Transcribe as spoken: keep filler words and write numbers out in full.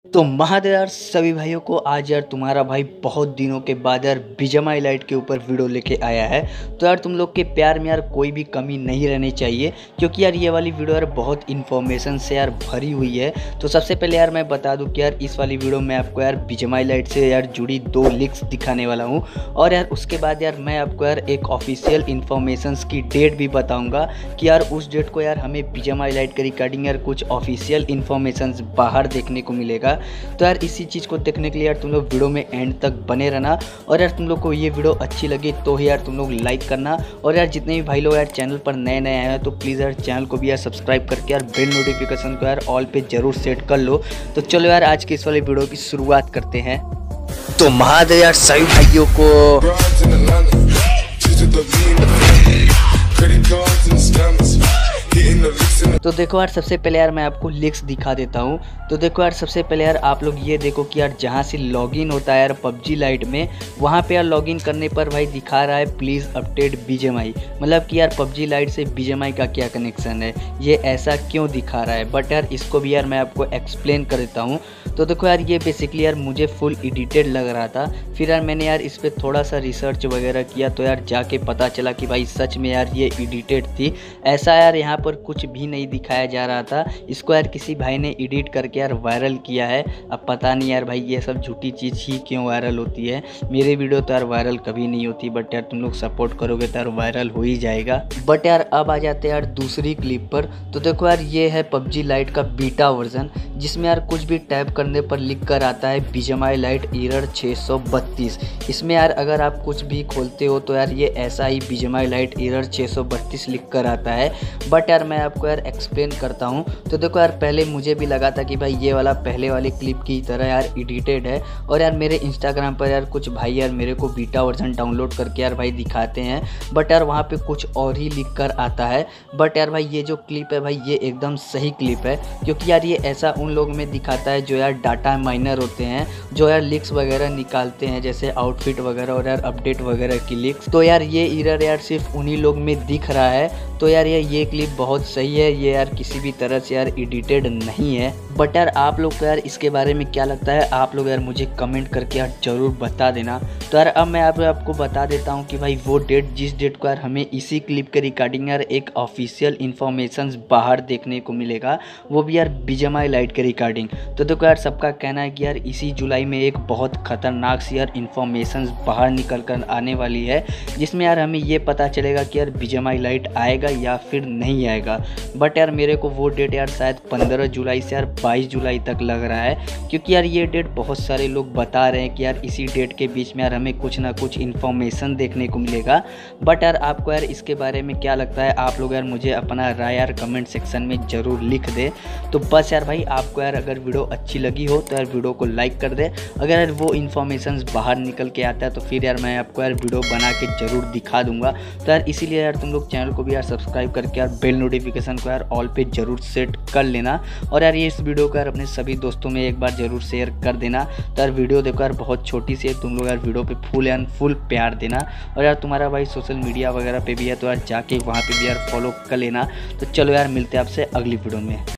तो महादेव यार सभी भाइयों को आज यार तुम्हारा भाई बहुत दिनों के बाद यार बीजीएमआई लाइट के ऊपर वीडियो लेके आया है। तो यार तुम लोग के प्यार में यार कोई भी कमी नहीं रहनी चाहिए, क्योंकि यार ये वाली वीडियो यार बहुत इन्फॉर्मेशन से यार भरी हुई है। तो सबसे पहले यार मैं बता दूं कि यार इस वाली वीडियो में आपको यार बीजीएमआई लाइट से यार जुड़ी दो लीक्स दिखाने वाला हूँ, और यार उसके बाद यार मैं आपको यार एक ऑफिशियल इन्फॉर्मेशन की डेट भी बताऊँगा कि यार उस डेट को यार हमें बीजीएमआई लाइट के रिगार्डिंग यार कुछ ऑफिशियल इन्फॉर्मेशन बाहर देखने को मिलेगा। तो यार इसी चीज़ को देखने के लिए यार तुम लोग वीडियो में एंड तक बने रहना। और यार तुम लोग को ये वीडियो अच्छी लगी तो ही यार तुम लोग लाइक करना, और यार जितने भी भाई लोग यार चैनल पर नए नए आए हैं तो प्लीज़ यार चैनल को भी यार सब्सक्राइब करके यार बेल नोटिफिकेशन को यार ऑल पे जरूर सेट कर लो। तो चलो यार आज के इस वाले वीडियो की शुरुआत करते हैं। तो महादेव यार सभी भाइयों को तो देखो यार सबसे पहले यार मैं आपको लिंक्स दिखा देता हूँ। तो देखो यार सबसे पहले यार आप लोग ये देखो कि यार जहाँ से लॉगिन होता है यार पबजी लाइट में, वहाँ पे यार लॉगिन करने पर भाई दिखा रहा है प्लीज़ अपडेट बीजीएमआई। मतलब कि यार पबजी लाइट से बीजीएमआई का क्या कनेक्शन है, ये ऐसा क्यों दिखा रहा है। बट यार इसको भी यार मैं आपको एक्सप्लेन कर देता हूँ। तो देखो यार ये बेसिकली यार मुझे फुल एडिटेड लग रहा था, फिर यार मैंने यार इस पर थोड़ा सा रिसर्च वगैरह किया तो यार जाके पता चला कि भाई सच में यार ये एडिटेड थी। ऐसा यार यहाँ पर कुछ भी नहीं दिखाया जा रहा था, इसको यार किसी भाई ने एडिट करके यार वायरल किया है। अब पता नहीं यार भाई ये सब झूठी चीज़ ही क्यों वायरल होती है। मेरे वीडियो तो यार वायरल कभी नहीं होती, बट यार तुम लोग सपोर्ट करोगे तो यार वायरल हो ही जाएगा। बट यार अब आ जाते हैं यार दूसरी क्लिप पर। तो देखो यार ये है पबजी लाइट का बीटा वर्जन, जिसमें यार कुछ भी टैप करने पर लिख कर आता है बीजीएमआई लाइट एरर छः सौ बत्तीस। इसमें यार अगर आप कुछ भी खोलते हो तो यार ये ऐसा ही बीजीएमआई लाइट एरर छः सौ बत्तीस लिख कर आता है। बट यार मैं आपको यार एक्सप्लेन करता हूँ। तो देखो यार पहले मुझे भी लगा था कि भाई ये वाला पहले वाली क्लिप की तरह यार एडिटेड है, और यार मेरे इंस्टाग्राम पर यार कुछ भाई यार मेरे को बीटा वर्जन डाउनलोड करके यार भाई दिखाते हैं, बट यार वहाँ पे कुछ और ही लिख कर आता है। बट यार भाई ये जो क्लिप है भाई ये एकदम सही क्लिप है, क्योंकि यार ये ऐसा उन लोग में दिखाता है जो यार डाटा माइनर होते हैं, जो यार लीक्स वगैरह निकालते हैं जैसे आउटफिट वगैरह और यार अपडेट वगैरह की लीक्स। तो यार ये एरर यार सिर्फ उन्हीं लोग में दिख रहा है। तो यार ये ये क्लिप बहुत सही है, ये यार किसी भी तरह से यार एडिटेड नहीं है। बट यार आप लोग को यार इसके बारे में क्या लगता है, आप लोग यार मुझे कमेंट करके यार ज़रूर बता देना। तो यार अब मैं आप, आपको बता देता हूँ कि भाई वो डेट जिस डेट को यार हमें इसी क्लिप के रिगार्डिंग यार एक ऑफिशियल इन्फॉर्मेशन बाहर देखने को मिलेगा, वो भी यार बीजीएमआई लाइट के रिगार्डिंग। तो देखो यार सबका कहना है कि यार इसी जुलाई में एक बहुत खतरनाक सी यार इन्फॉर्मेशन बाहर निकल कर आने वाली है, जिसमें यार हमें ये पता चलेगा कि यार बीजीएमआई लाइट आएगा या फिर नहीं आएगा। बट यार मेरे को वो डेट यार शायद पंद्रह जुलाई से यार बाईस जुलाई तक लग रहा है, क्योंकि यार ये डेट बहुत सारे लोग बता रहे हैं कि यार इसी डेट के बीच में यार हमें कुछ ना कुछ इन्फॉर्मेशन देखने को मिलेगा। बट यार आपको यार इसके बारे में क्या लगता है, आप लोग यार मुझे अपना राय यार कमेंट सेक्शन में ज़रूर लिख दे। तो बस यार भाई आपको यार अगर वीडियो अच्छी लगी हो तो यार वीडियो को लाइक कर दे। अगर यार वो इन्फॉर्मेशन बाहर निकल के आता है तो फिर यार मैं आपको यार वीडियो बना के ज़रूर दिखा दूंगा। तो यार इसीलिए यार तुम लोग चैनल को भी यार सब्सक्राइब करके यार बेल नोटिफिकेशन को यार ऑल पे जरूर सेट कर लेना, और यार ये इस वीडियो को यार अपने सभी दोस्तों में एक बार जरूर शेयर कर देना। तो यार वीडियो देखो यार बहुत छोटी सी है, तुम लोग यार वीडियो पे फुल एंड फुल प्यार देना। और यार तुम्हारा भाई सोशल मीडिया वगैरह पे भी है तो यार जाके वहाँ पे भी यार फॉलो कर लेना। तो चलो यार मिलते हैं आपसे अगली वीडियो में।